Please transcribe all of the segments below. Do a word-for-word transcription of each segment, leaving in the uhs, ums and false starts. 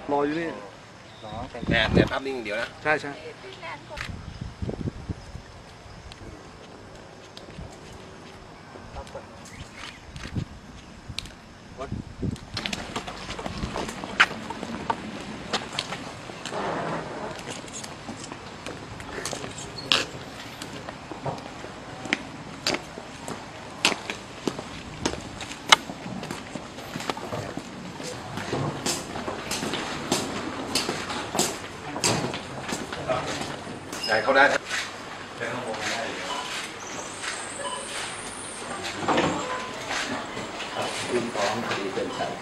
รออยู่นี่แต่แต่ภาพนิ่งเดียวนะใช่ใช่ได้เขาได้ยื่นฟ้องคดีเป็นสัตว์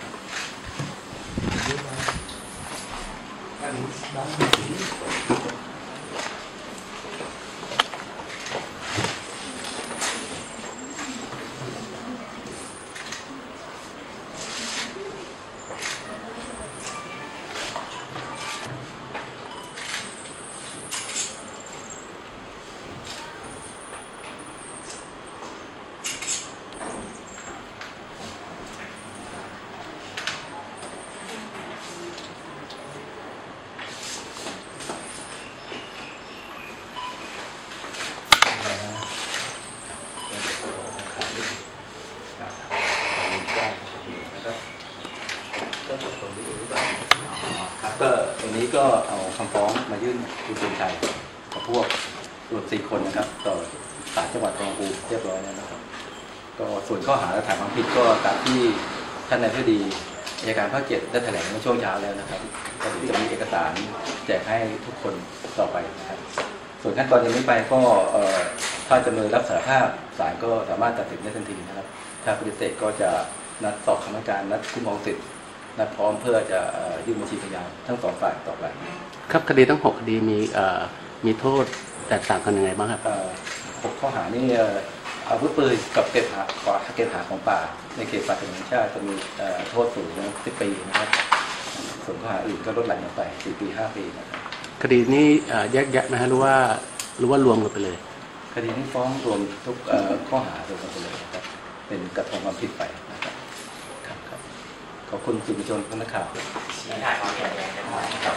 ก็วันนี้ก็เอาคำฟ้องมายื่นคุณสุนชัยกับพวกรวมสี่คนนะครับต่อศาลจังหวัดตรังกูเรียบร้อยแล้วนะครับก็ส่วนข้อหาฐานความผิดก็ตามที่ท่านนายอธิบดีอัยการภาคเจ็ดได้แถลงเมื่อช่วงเช้าแล้วนะครับก็เดี๋ยวจะมีเอกสารแจกให้ทุกคนต่อไปนะครับส่วนขั้นตอนจากนี้ไปก็ถ้าจำเลยรับสารภาพศาลก็สามารถตัดสินได้ทันทีนะครับถ้าปฏิเสธก็จะนัดสอบคำให้การนัดคุ้มครองสิทธิ์นัดพร้อมเพื่อจะยื่นบัญชีพยานทั้งสองฝ่ายต่อไปครับคดีทั้งหกคดีมีมีโทษแตกต่างกันยังไงบ้างครับหกข้อหานี่อาวุธปืนกับเก็บหาเก็บหาของป่าในเขตป่าสงวนแห่งชาติจะมีโทษสูงสิบปีนะครับส่วนข้อหาอื่นก็ลดหลั่นลงไปสี่ปีห้าปีนะครับคดีนี้แยกแยะไหมฮะหรือว่าหรือว่ารวมกันไปเลยคดีนี้ฟ้องรวมทุกข้อหารวมกันไปเลยนะครับเป็นกระทำความผิดไปนะครับครับครับขอบคุณสื่อมวลชนทุกนักข่าวที่ถ่ายความแข็งแรงนะครับ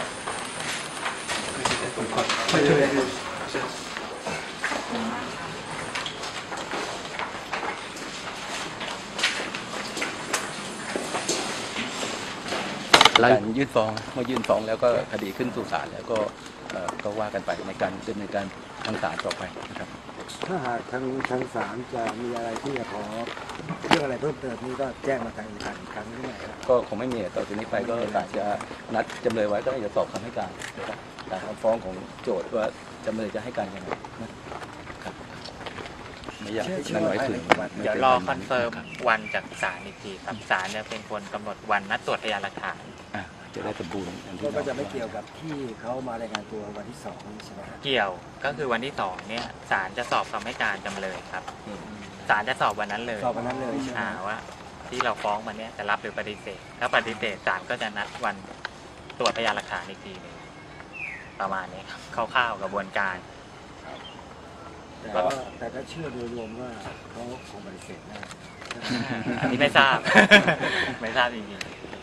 ไม่ช่วยการยื่นฟ้องเมื่อยื่นฟ้องแล้วก็คดีขึ้นสู่ศาลแล้วก็ก็ว่ากันไปในการดำเนินการทางศาลต่อไปนะครับถ้าหากทางทางศาลจะมีอะไรที่จะขอเรื่องอะไรเพิ่มเติมนี้ก็แจ้งมาทางอีกครั้งนี้ครับก็คงไม่มีต่อจากนี้ไปก็ศาลจะนัดจำเลยไว้ก็จะสอบคำให้การนะครับการคำฟ้องของโจทย์ว่าจำเลยจะให้การยังไงนะครับไม่อยากนั่งไว้ถึงเดี๋ยวรอคอนเฟิร์มวันจากศาลอีกทีครับศาลเนี่ยเป็นคนกำหนดวันนัดตรวจพยานหลักฐานจะได้สมบูรณ์ก็จะไม่เกี่ยวกับที่เขามารายงานตัววันที่สองใช่ไหมเกี่ยวก็คือวันที่สองเนี่ยศาลจะสอบคำให้การจำเลยครับศาลจะสอบวันนั้นเลยสอบวันนั้นเลยใช่ไหมว่าที่เราฟ้องมันเนี่ยจะรับหรือปฏิเสธถ้าปฏิเสธศาลก็จะนัดวันตรวจพยานหลักฐานอีกทีนึงประมาณนี้ครับคร่าวๆกระบวนการแต่ก็แต่ก็เชื่อโดยรวมว่าเขาคงปฏิเสธแน่อันนี้ไม่ทราบไม่ทราบจริงๆ